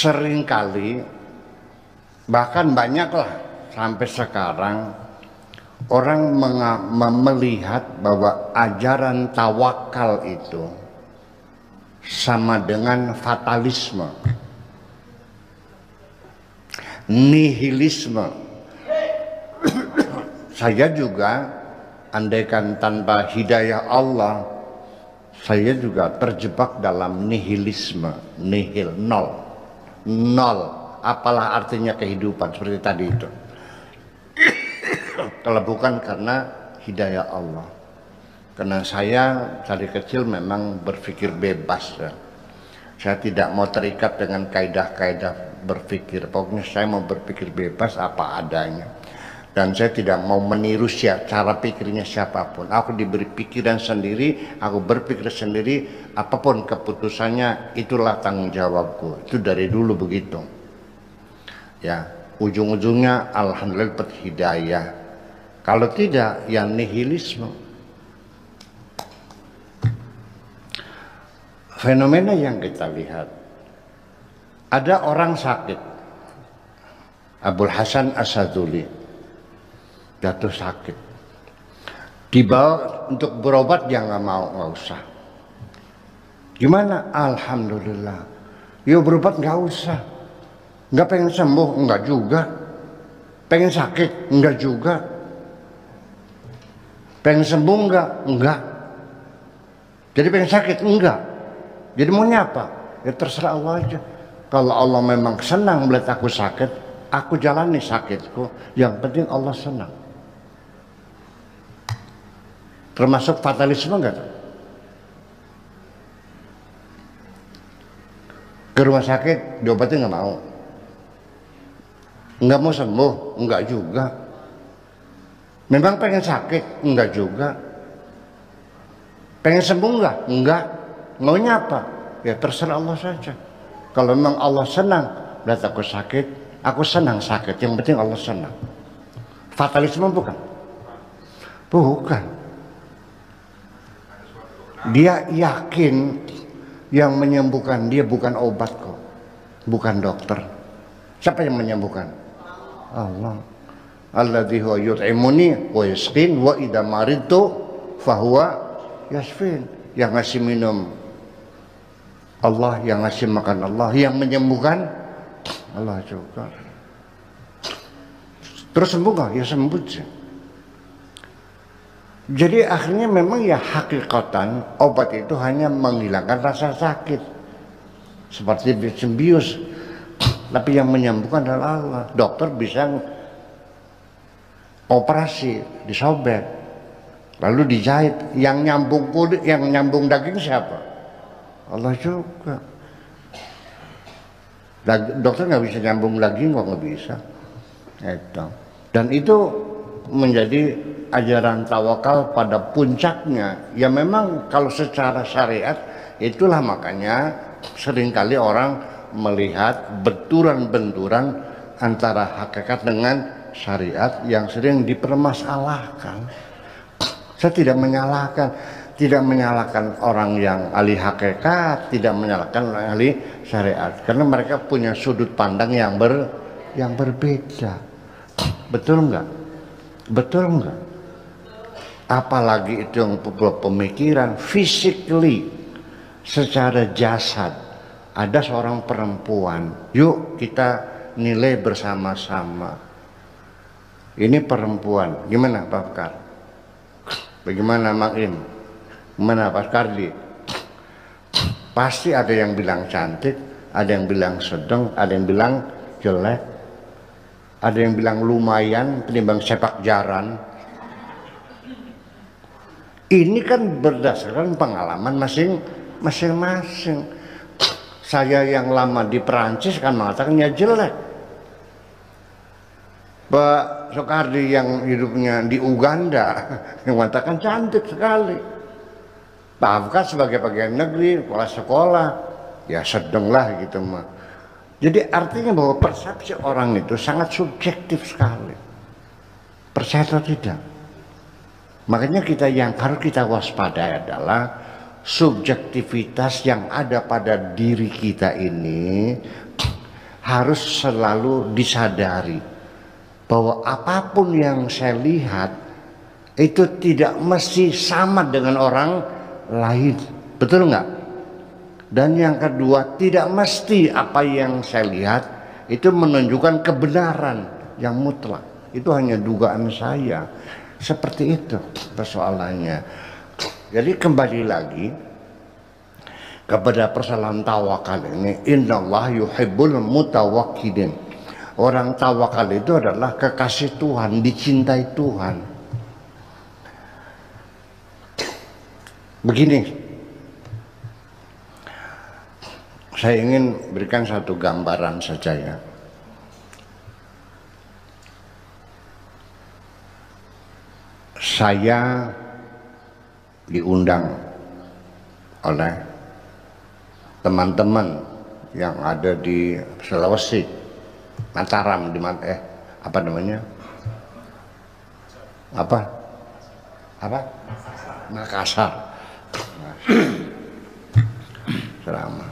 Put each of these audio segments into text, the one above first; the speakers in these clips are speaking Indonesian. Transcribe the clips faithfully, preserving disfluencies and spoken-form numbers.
seringkali, bahkan banyaklah sampai sekarang, orang melihat bahwa ajaran tawakal itu sama dengan fatalisme, nihilisme. Saya juga, andaikan tanpa hidayah Allah, saya juga terjebak dalam nihilisme, nihil, nol, nol. Apalah artinya kehidupan seperti tadi itu. Kalau bukan karena hidayah Allah. Karena saya dari kecil memang berpikir bebas ya. Saya tidak mau terikat dengan kaidah-kaidah berpikir. Pokoknya saya mau berpikir bebas apa adanya. Dan saya tidak mau meniru siapa, cara pikirnya siapapun. Aku diberi pikiran sendiri, aku berpikir sendiri, apapun keputusannya itulah tanggung jawabku. Itu dari dulu begitu. Ya, ujung-ujungnya alhamdulillah dapat hidayah. Kalau tidak, ya nihilisme. Fenomena yang kita lihat, ada orang sakit, Abul Hasan Asaduli jatuh sakit, dibawa untuk berobat, dia nggak mau, nggak usah. Gimana? Alhamdulillah, yuk berobat nggak usah. Nggak pengen sembuh, enggak juga. Pengen sakit, enggak juga. Pengen sembuh, enggak, enggak. Jadi pengen sakit, enggak. Jadi maunya apa? Ya terserah Allah aja. Kalau Allah memang senang melihat aku sakit, aku jalani sakitku. Yang penting Allah senang. Termasuk fatalisme enggak? Ke rumah sakit, diobatin enggak mau. Enggak mau sembuh, enggak juga. Memang pengen sakit, enggak juga. Pengen sembuh enggak? Enggak. Maunya apa? Ya terserah Allah saja. Kalau memang Allah senang lihat aku sakit, aku senang sakit. Yang penting Allah senang. Fatalisme bukan? Bukan. Dia yakin yang menyembuhkan dia bukan obat kok, bukan dokter. Siapa yang menyembuhkan? Allah. Alladzi huwa yut'imuni wa yasqin wa idza maridtu fahuwa yashfin. Yang ngasih minum Allah, yang ngasih makan Allah, yang menyembuhkan Allah juga. Terus sembuh nggak? Ya sembuh sih. Jadi akhirnya memang ya hakikatan obat itu hanya menghilangkan rasa sakit seperti bius. Tapi yang menyembuhkan adalah Allah. Dokter bisa operasi, disobek, lalu dijahit. Yang nyambung kulit, yang nyambung daging siapa? Allah juga. Dokter nggak bisa nyambung daging kok, nggak bisa. Itu. Dan itu menjadi ajaran tawakal pada puncaknya. Ya memang kalau secara syariat itulah makanya seringkali orang melihat benturan-benturan antara hakikat dengan syariat yang sering dipermasalahkan. Saya tidak menyalahkan, tidak menyalahkan orang yang ahli hakikat, tidak menyalahkan orang ahli syariat, karena mereka punya sudut pandang yang ber yang berbeda. Betul enggak? Betul enggak? Apalagi itu yang pemikiran physically, secara jasad. Ada seorang perempuan, yuk kita nilai bersama-sama. Ini perempuan, gimana Pak Fikar? Bagaimana Mak Im? Gimana Pak Kardi? Pasti ada yang bilang cantik, ada yang bilang sedang, ada yang bilang jelek, ada yang bilang lumayan ketimbang sepak jaran. Ini kan berdasarkan pengalaman masing-masing. Saya yang lama di Perancis kan mengatakannya jelek. Pak Soekardi yang hidupnya di Uganda yang mengatakan cantik sekali. Pak Afgan sebagai pegawai negeri, kepala sekolah, ya sedang lah gitu mah. Jadi artinya bahwa persepsi orang itu sangat subjektif sekali. Percaya atau tidak? Makanya kita yang harus kita waspadai adalah subjektivitas yang ada pada diri kita ini harus selalu disadari bahwa apapun yang saya lihat itu tidak mesti sama dengan orang lain, betul nggak? Dan yang kedua, tidak mesti apa yang saya lihat itu menunjukkan kebenaran yang mutlak. Itu hanya dugaan saya. Seperti itu persoalannya. Jadi kembali lagi kepada persoalan tawakal ini, innallaha yuhibbul mutawakkilin. Orang tawakal itu adalah kekasih Tuhan, dicintai Tuhan. Begini, saya ingin berikan satu gambaran saja ya. Saya diundang oleh teman-teman yang ada di Sulawesi, Mataram, di eh apa namanya? Apa? Apa? Makassar. Selama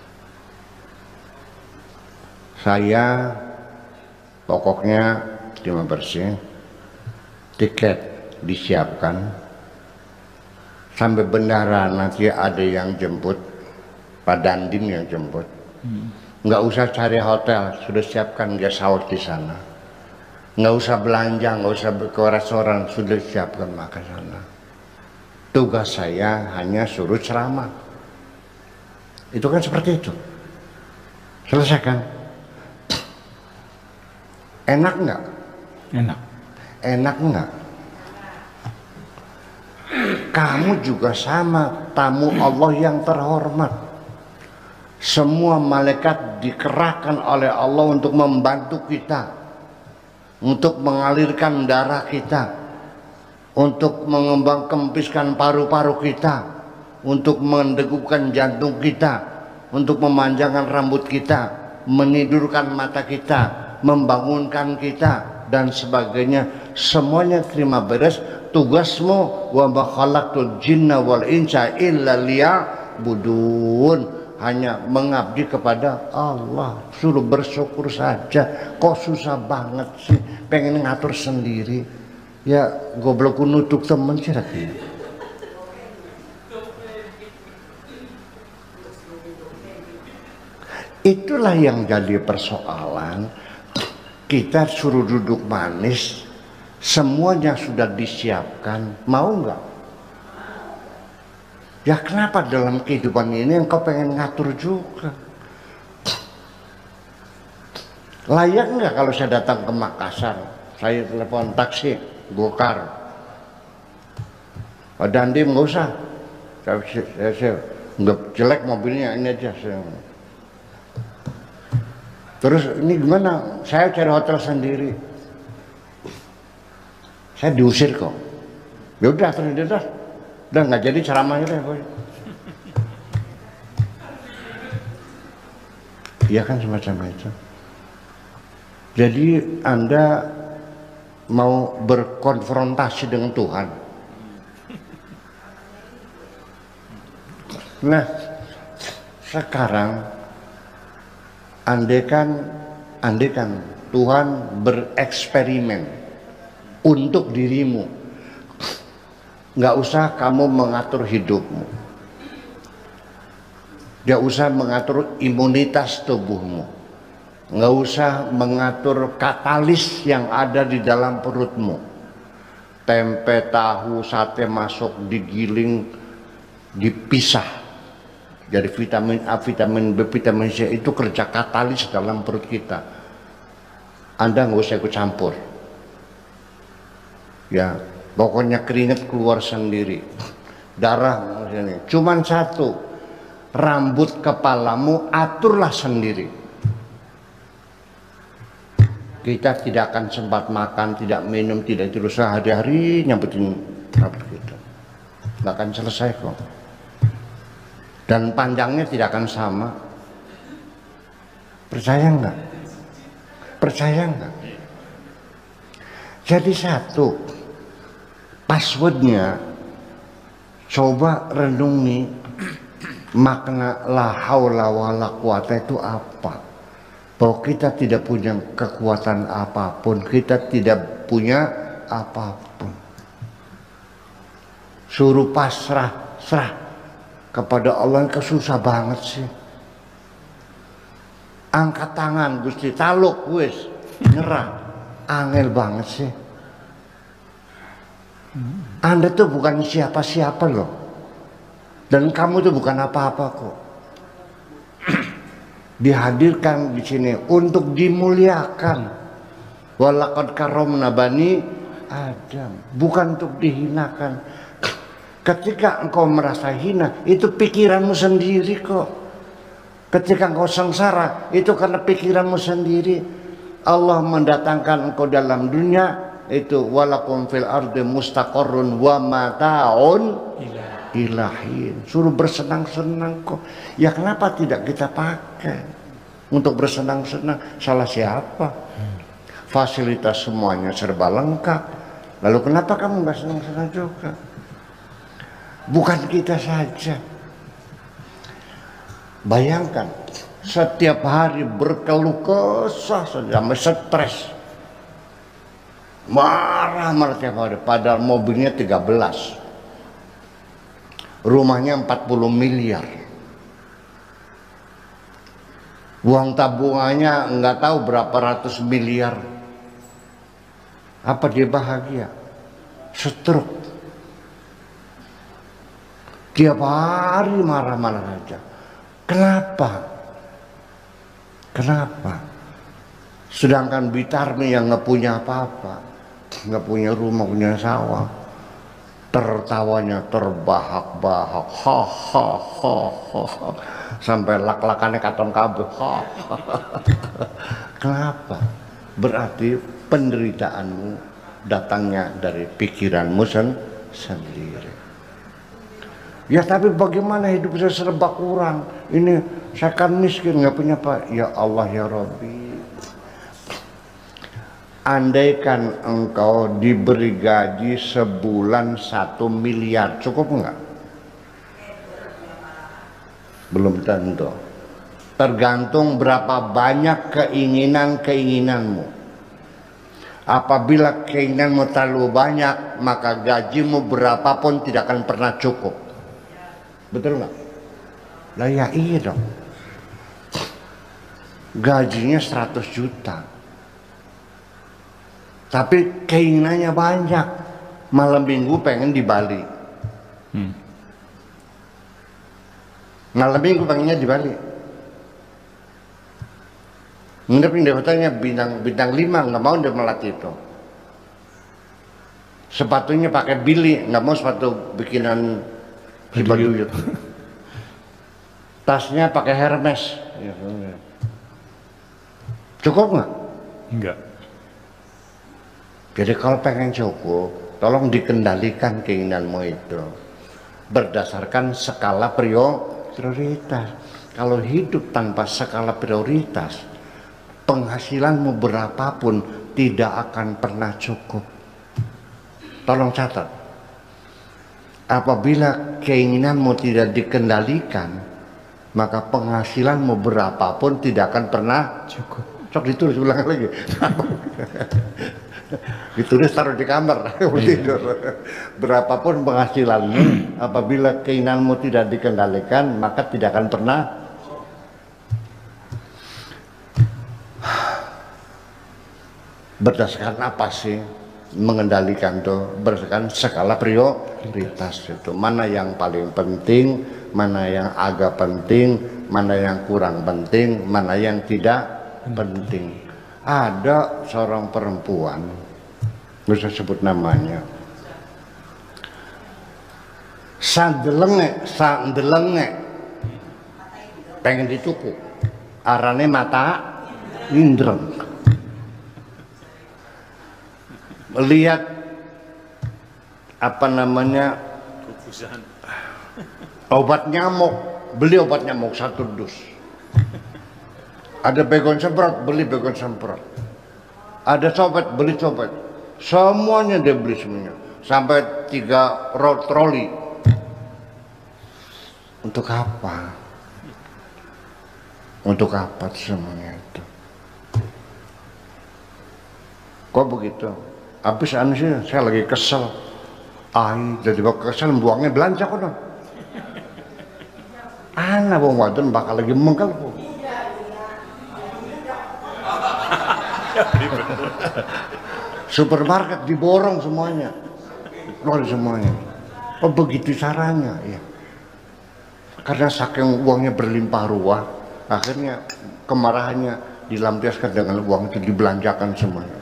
saya pokoknya cuma bersih, tiket disiapkan, sampai bendara nanti ada yang jemput, Pak Dandim yang jemput. Hmm. Nggak usah cari hotel, sudah siapkan guest house di sana. Nggak usah belanja, nggak usah ke restoran, sudah siapkan makan sana. Tugas saya hanya suruh ceramah. Itu kan seperti itu. Selesai kan? Enak nggak? Enak. Enak nggak? Kamu juga sama, tamu Allah yang terhormat. Semua malaikat dikerahkan oleh Allah untuk membantu kita, untuk mengalirkan darah kita, untuk mengembang kempiskan paru-paru kita, untuk mendegupkan jantung kita, untuk memanjangkan rambut kita, menidurkan mata kita, membangunkan kita, dan sebagainya. Semuanya terima beres. Tugasmu wa ma khalaqtul jinna wal insa illa liya'budun, hanya mengabdi kepada Allah. Suruh bersyukur saja. Kok susah banget sih pengen ngatur sendiri? Ya goblok nutuk temen sih lagi. Itulah yang jadi persoalan. Kita suruh duduk manis, semuanya sudah disiapkan, mau nggak? Ya kenapa dalam kehidupan ini engkau pengen ngatur juga? Layak nggak kalau saya datang ke Makassar, saya telepon taksi, Gokar, Pak Dandim nggak usah, saya, saya, saya nggak jelek mobilnya, ini aja saya. Terus ini gimana? Saya cari hotel sendiri. Saya diusir kok. Ya udah, terus udah, udah nggak jadi ceramahnya deh, boy. Iya kan semacam itu. Jadi Anda mau berkonfrontasi dengan Tuhan. Nah, sekarang andaikan, andaikan Tuhan bereksperimen untuk dirimu, nggak usah kamu mengatur hidupmu, nggak usah mengatur imunitas tubuhmu, nggak usah mengatur katalis yang ada di dalam perutmu. Tempe, tahu, sate masuk, digiling, dipisah. Jadi vitamin A, vitamin B, vitamin C itu kerja katalis dalam perut kita. Anda nggak usah ikut campur. Ya, pokoknya keringat keluar sendiri, darah sini. Cuman satu, rambut kepalamu aturlah sendiri. Kita tidak akan sempat makan, tidak minum, tidak tidur sehari-hari nyampetin rambut kita. Nggak akan selesai kok. Dan panjangnya tidak akan sama. Percaya nggak? Percaya nggak? Jadi satu, passwordnya coba renungi makna la haula wala quwata itu apa. bahwa kita tidak punya kekuatan apapun, kita tidak punya apapun. Suruh pasrah, serah kepada Allah, itu susah banget sih. Angkat tangan Gusti, taluk wis, nyerah, angel banget sih. Anda tuh bukan siapa-siapa loh, dan kamu tuh bukan apa-apa kok. Dihadirkan di sini untuk dimuliakan. Walaqad karramna bani Adam, bukan untuk dihinakan. Ketika engkau merasa hina, itu pikiranmu sendiri kok. Ketika engkau sengsara, itu karena pikiranmu sendiri. Allah mendatangkan engkau dalam dunia itu walakum fil ardi mustaqarrun wa mata'un ilahin, suruh bersenang-senang kok. Ya kenapa tidak kita pakai untuk bersenang-senang? Salah siapa? Fasilitas semuanya serba lengkap, lalu kenapa kamu nggak senang-senang juga? Bukan kita saja. Bayangkan setiap hari berkeluh kesah saja, sampai stres, marah-marah tiap hari, padahal mobilnya tiga belas, rumahnya empat puluh miliar, uang tabungannya nggak tahu berapa ratus miliar. Apa dia bahagia? Stroke. Tiap hari marah-marah aja. Kenapa? Kenapa? Sedangkan Bitarmi yang nggak punya apa-apa, nggak punya rumah, punya sawah, tertawanya terbahak-bahak, ha ha ha ha, sampai lak-lakannya katon kabeh, ha ha. Kenapa? Berarti penderitaanmu datangnya dari pikiranmu sen sendiri. Ya tapi bagaimana hidup saya serba kurang, ini saya kan miskin, nggak punya apa. Ya Allah ya Rabbi, andaikan engkau diberi gaji sebulan satu miliar, cukup nggak? Belum tentu. Tergantung berapa banyak keinginan-keinginanmu. Apabila keinginanmu terlalu banyak, maka gajimu berapapun tidak akan pernah cukup. Betul nggak? Lah ya iya dong. Gajinya seratus juta. Tapi keinginannya banyak. Malam minggu pengen di Bali. Hmm. Malam minggu pengennya di Bali. Nggak pindah hotelnya bintang bintang lima, nggak mau dia melatih itu. Sepatunya pakai Billy, nggak mau sepatu bikinan Cibaduyut. Tasnya pakai Hermes. Cukup nggak? Enggak. Jadi kalau pengen cukup, tolong dikendalikan keinginanmu itu berdasarkan skala prioritas. Kalau hidup tanpa skala prioritas, penghasilanmu berapapun tidak akan pernah cukup. Tolong catat. Apabila keinginanmu tidak dikendalikan, maka penghasilanmu berapapun tidak akan pernah cukup. Cok ditulis ulang lagi. Ditulis taruh di kamar. Tidur. Berapapun penghasilanmu, apabila keinginanmu tidak dikendalikan, maka tidak akan pernah. Berdasarkan apa sih mengendalikan tuh? Berdasarkan skala prioritas itu. Mana yang paling penting, mana yang agak penting, mana yang kurang penting, mana yang tidak penting. Ada seorang perempuan, bisa sebut namanya, sandelenge, sandelenge, pengen dituku, arane mata indreng. Lihat apa namanya obat nyamuk, beli obat nyamuk satu dus. Ada begon semprot, beli begon semprot. Ada copet, beli copet. Semuanya dia beli semuanya, sampai tiga roll troli. Untuk apa? Untuk apa semuanya itu? Kok begitu? Habis anu sih, saya lagi kesel. Ah, jadi bakal kesel buangnya belanja kok dong. Anak wong wadon bakal lagi mengkel kok. Supermarket diborong semuanya, keluar semuanya. Oh begitu caranya, ya. Karena saking uangnya berlimpah ruah, akhirnya kemarahannya dilampiaskan dengan uang itu dibelanjakan semuanya.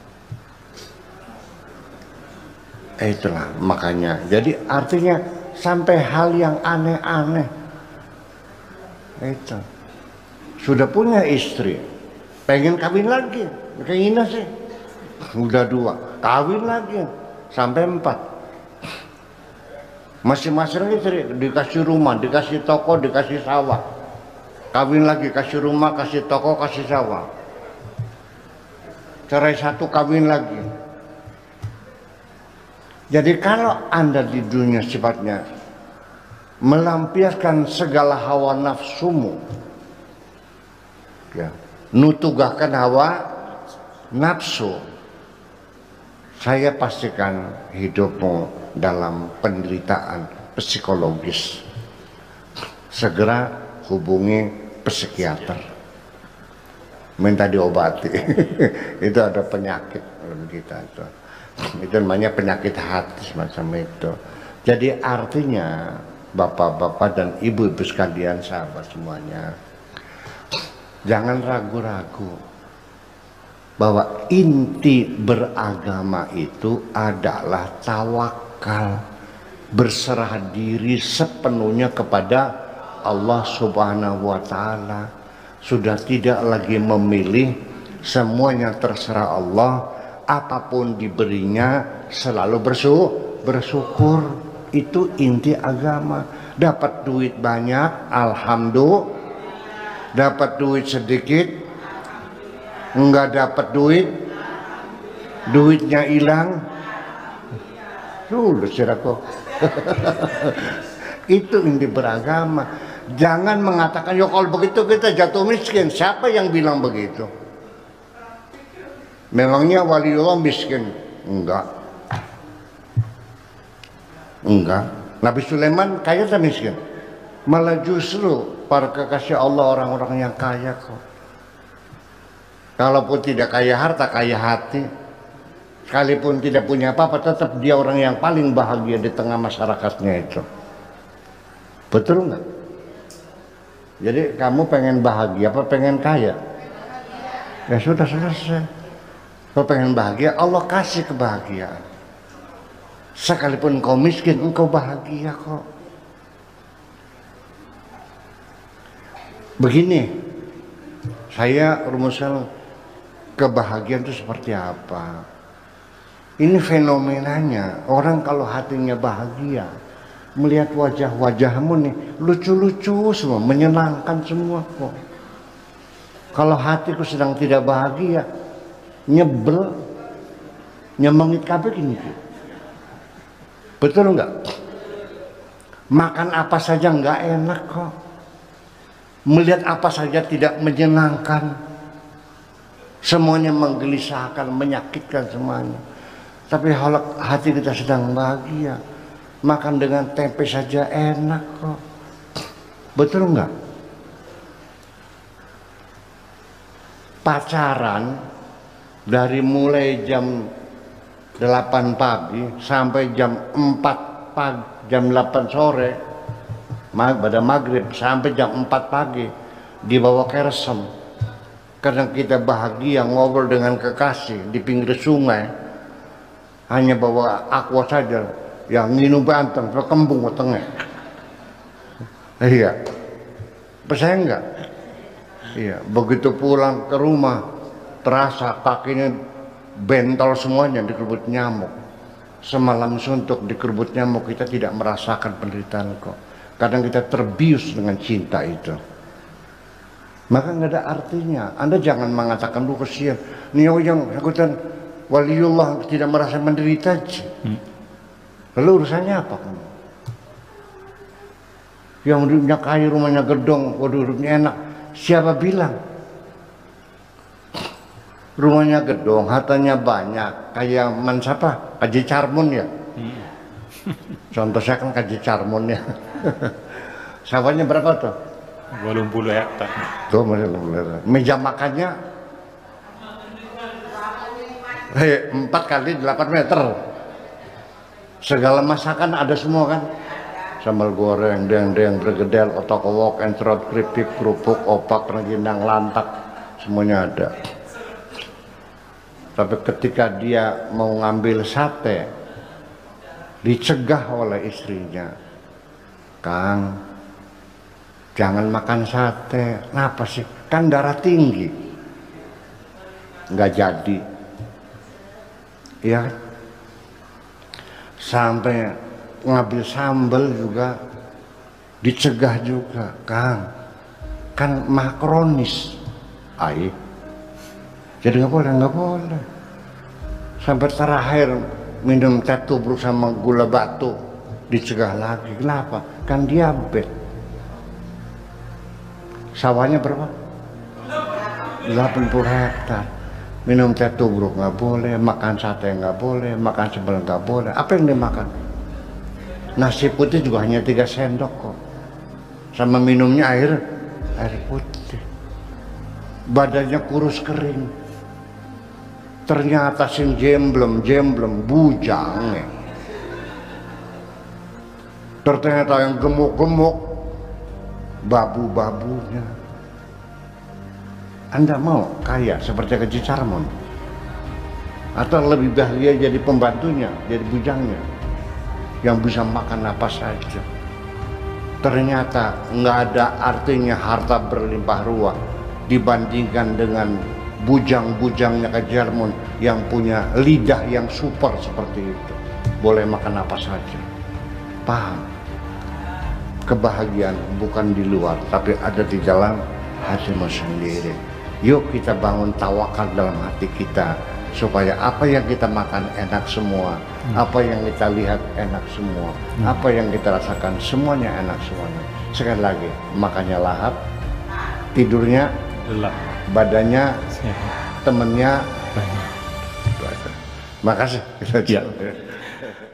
Eh, itulah makanya. Jadi artinya sampai hal yang aneh-aneh itu sudah punya istri, pengen kawin lagi, keinginan sih. Udah dua, kawin lagi sampai empat. Masing-masing istri dikasih rumah, dikasih toko, dikasih sawah. Kawin lagi, kasih rumah, kasih toko, kasih sawah. Cerai satu, kawin lagi. Jadi kalau Anda di dunia sifatnya melampiaskan segala hawa nafsumu, ya, nutugahkan hawa nafsu, saya pastikan hidupmu dalam penderitaan psikologis. Segera hubungi psikiater, minta diobati. Itu ada penyakit kita itu. Itu namanya penyakit hati semacam itu. Jadi artinya bapak-bapak dan ibu-ibu sekalian, sahabat semuanya, jangan ragu-ragu bahwa inti beragama itu adalah tawakal, berserah diri sepenuhnya kepada Allah Subhanahu wa Ta'ala. Sudah tidak lagi memilih, semuanya terserah Allah. Apapun diberinya selalu bersyukur. Itu inti agama. Dapat duit banyak, alhamdulillah. Dapat duit sedikit, enggak dapat duit, duitnya hilang, sudah siraku. Itu inti beragama. Jangan mengatakan, ya kalau begitu kita jatuh miskin. Siapa yang bilang begitu? Memangnya waliullah miskin? Enggak. Enggak. Nabi Sulaiman kaya atau miskin? Malah justru para kekasih Allah orang-orang yang kaya kok. Kalaupun tidak kaya harta, kaya hati. Sekalipun tidak punya apa-apa, tetap dia orang yang paling bahagia di tengah masyarakatnya itu. Betul nggak? Jadi kamu pengen bahagia apa pengen kaya? Ya sudah selesai. Kalau pengen bahagia, Allah kasih kebahagiaan. Sekalipun kau miskin, engkau bahagia kok. Begini, saya rumuskan kebahagiaan itu seperti apa. Ini fenomenanya, orang kalau hatinya bahagia, melihat wajah-wajahmu nih, lucu-lucu semua, menyenangkan semua kok. Kalau hatiku sedang tidak bahagia, nyebel, nyemengit kabeh gini. Betul enggak? Makan apa saja enggak enak kok. Melihat apa saja tidak menyenangkan. Semuanya menggelisahkan, menyakitkan semuanya. Tapi kalau hati kita sedang bahagia, makan dengan tempe saja enak kok. Betul enggak? Pacaran dari mulai jam delapan pagi sampai jam empat pagi, jam delapan sore, pada maghrib sampai jam empat pagi dibawa kersem. Karena kita bahagia ngobrol dengan kekasih di pinggir sungai, hanya bawa aqua saja, yang minum banteng, kembung tengah. Iya, percaya enggak? Iya, begitu pulang ke rumah terasa kakinya bentol semuanya dikerubut nyamuk. Semalam suntuk dikerubut nyamuk, kita tidak merasakan penderitaan kok. Kadang kita terbius dengan cinta itu. Maka nggak ada artinya. Anda jangan mengatakan lu kesian. Nih yang akutan waliullah tidak merasa menderita. Hmm. Lalu urusannya apa kamu? Yang hidupnya kaya, rumahnya gedong, waduh hidupnya enak. Siapa bilang? rumahnya gedung, hartanya banyak, kayak man siapa? Kaji Carmun ya. Hmm. Contoh saya kan Kaji Carmun ya. Sawahnya berapa tuh? dua puluh hektar. Tuh, meja makannya hey, empat kali delapan meter. Segala masakan ada semua kan? Sambal goreng, dendeng, bergedel, otak-owok, encerot, keripik, kerupuk, opak, rengginang, lantak, semuanya ada. Tapi ketika dia mau ngambil sate, dicegah oleh istrinya, Kang, jangan makan sate. Kenapa sih? Kan darah tinggi. Nggak jadi. Ya, sampai ngambil sambal juga dicegah juga, Kang, kan makronis, ai, jadi nggak boleh, nggak boleh. Sampai terakhir minum teh tubruk sama gula batu dicegah lagi. Kenapa? Kan diabetes. Sawahnya berapa? delapan puluh hektar. Minum teh tubruk nggak boleh, makan sate nggak boleh, makan sambal nggak boleh. Apa yang dimakan? Nasi putih juga hanya tiga sendok kok. Sama minumnya air air putih. Badannya kurus kering. Ternyata sing jemblem jemblem bujang. Ternyata yang gemuk-gemuk babu-babunya. Anda mau kaya seperti Kaji Carmun? Atau lebih bahagia jadi pembantunya, jadi bujangnya, yang bisa makan apa saja? Ternyata nggak ada artinya harta berlimpah ruah dibandingkan dengan bujang-bujangnya Kaji Carmun yang punya lidah yang super seperti itu. Boleh makan apa saja. Paham? Kebahagiaan bukan di luar, tapi ada di dalam hatimu sendiri. Yuk kita bangun tawakal dalam hati kita, supaya apa yang kita makan enak semua, hmm. apa yang kita lihat enak semua, hmm. apa yang kita rasakan semuanya enak semuanya. Sekali lagi, makannya lahap, tidurnya gelap, badannya sehat, temennya banyak. Makasih. Ya.